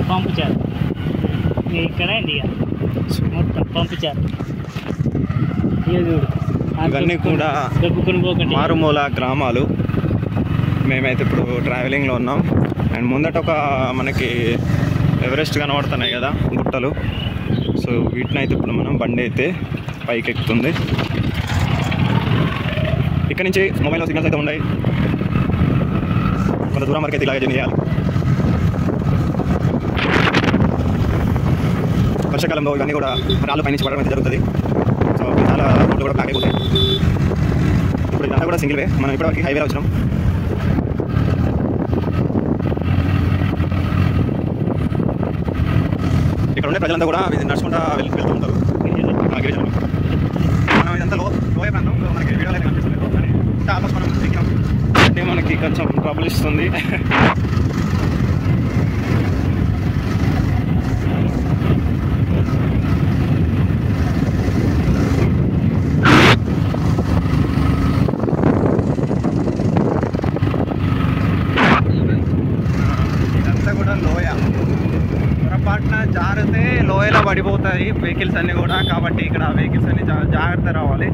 పంపుచారు ఇక్కడ మొత్తం పంపుచారు. ఇవన్నీ కూడా మారుమూల గ్రామాలు. మేమైతే ఇప్పుడు ట్రావెలింగ్లో ఉన్నాం. అండ్ ముందట ఒక మనకి ఎవరెస్ట్ కనబడుతున్నాయి కదా గుట్టలు. సో వీటిని అయితే ఇప్పుడు మనం బండి అయితే పైకి ఎక్కుతుంది. ఇక్కడ నుంచి మొబైల్లో సిగ్నల్స్ అయితే ఉన్నాయి. కొంత దూరం వరకు అయితే ఇలాగే చేయాలి. వర్షాకాలంలో ఇవన్నీ కూడా రాళ్ళు పైనుంచి పడడం అయితే జరుగుతుంది. సో చాలా రోడ్లు కూడా బ్లాక్ అయిపోతాయి. ఇప్పుడు ఇదంతా కూడా సింగిల్ వే. మనం ఇప్పటివరకు హైవేలో వచ్చినాం. ఇక్కడ ఉండే ప్రజలంతా కూడా నడుచుకుంటా వెళ్తూ ఉంటారు. గిరిజనులు మనం ఇదంతా లోయ ప్రాంతం. మనకి వీడియోలో అయితే కనిపిస్తుంది. కానీ ఆల్మోస్ట్ మనం ఎక్కినాం అంటే మనకి కొంచెం ట్రబుల్ ఇస్తుంది. జారితే లోయలో పడిపోతాయి వెహికల్స్ అన్నీ కూడా. కాబట్టి ఇక్కడ వెహికల్స్ అన్ని జాగ్రత్త రావాలి.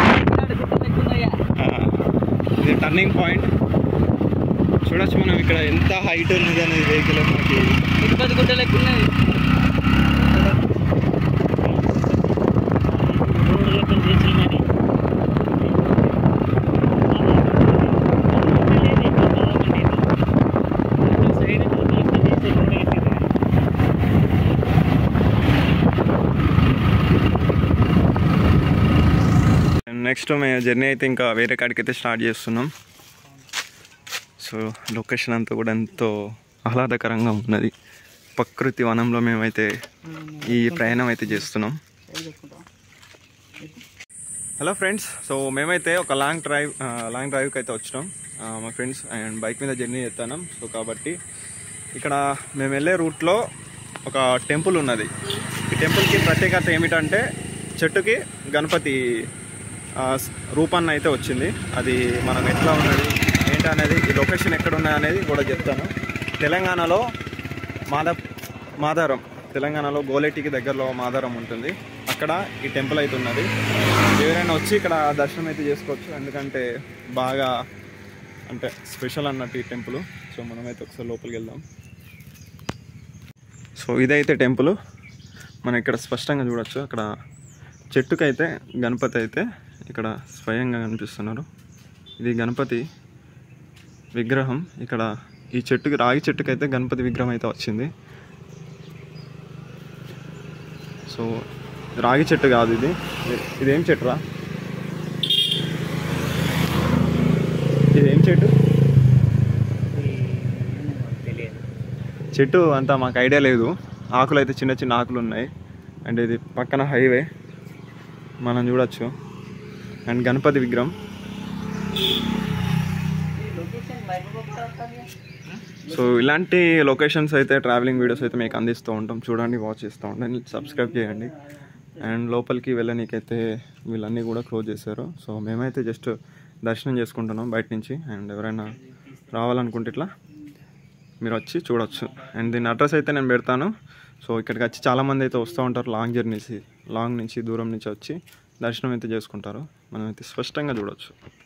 ఇది టర్నింగ్ పాయింట్. చూడొచ్చు మనం ఇక్కడ ఎంత హైట్ ఉన్నది అనేది వెహికల్. మనకి గుడ్డ లెక్క ఉన్నది. నెక్స్ట్ మేము జర్నీ అయితే ఇంకా వేరే కాడికి అయితే స్టార్ట్ చేస్తున్నాం. సో లొకేషన్ అంతా కూడా ఎంతో ఆహ్లాదకరంగా ఉన్నది. ప్రకృతి వనంలో మేమైతే ఈ ప్రయాణం అయితే చేస్తున్నాం. హలో ఫ్రెండ్స్, సో మేమైతే ఒక లాంగ్ డ్రైవ్కి అయితే వచ్చినాం. మా ఫ్రెండ్స్ అండ్ బైక్ మీద జర్నీ చేస్తున్నాం. సో కాబట్టి ఇక్కడ మేము వెళ్ళే రూట్లో ఒక టెంపుల్ ఉన్నది. ఈ టెంపుల్కి ప్రత్యేకత ఏమిటంటే చెట్టుకి గణపతి రూపాన్ని అయితే వచ్చింది. అది మనం ఎట్లా ఉన్నది ఏంటనేది, ఈ లొకేషన్ ఎక్కడ ఉన్నది అనేది కూడా చెప్తాను. తెలంగాణలో మాదారం, తెలంగాణలో గోలేటికి దగ్గరలో మాదారం ఉంటుంది. అక్కడ ఈ టెంపుల్ అయితే ఉన్నది. ఎవరైనా వచ్చి ఇక్కడ దర్శనం అయితే చేసుకోవచ్చు. ఎందుకంటే బాగా అంటే స్పెషల్ అన్నట్టు ఈ టెంపుల్. సో మనమైతే ఒకసారి లోపలికి వెళ్దాం. సో ఇదైతే టెంపుల్. మనం ఇక్కడ స్పష్టంగా చూడొచ్చు. అక్కడ చెట్టుకైతే గణపతి అయితే ఇక్కడ స్వయంగా కనిపిస్తున్నారు. ఇది గణపతి విగ్రహం. ఇక్కడ ఈ చెట్టుకి, రాగి చెట్టుకైతే గణపతి విగ్రహం అయితే వచ్చింది. సో రాగి చెట్టు కాదు ఇది. ఇదేం చెట్టురా? ఇదేం చెట్టు? చెట్టు అంతా మాకు ఐడియా లేదు. ఆకులు అయితే చిన్న చిన్న ఆకులు ఉన్నాయి. అండ్ ఇది పక్కన హైవే మనం చూడొచ్చు. అండ్ గణపతి విగ్రహం. సో ఇలాంటి లొకేషన్స్ అయితే ట్రావెలింగ్ వీడియోస్ అయితే మీకు అందిస్తూ ఉంటాం. చూడండి, వాచ్ చేస్తూ ఉంటాం, సబ్స్క్రైబ్ చేయండి. అండ్ లోపలికి వెళ్ళనీకైతే వీళ్ళన్నీ కూడా క్లోజ్ చేశారు. సో మేమైతే జస్ట్ దర్శనం చేసుకుంటున్నాం బయట నుంచి. అండ్ ఎవరైనా రావాలనుకుంటే ఇట్లా మీరు వచ్చి చూడొచ్చు. అండ్ దీని అడ్రస్ అయితే నేను పెడతాను. సో ఇక్కడికి వచ్చి చాలామంది అయితే వస్తూ ఉంటారు. లాంగ్ నుంచి దూరం నుంచి వచ్చి దర్శనం అయితే చేసుకుంటారు. మనం అయితే స్పష్టంగా చూడవచ్చు.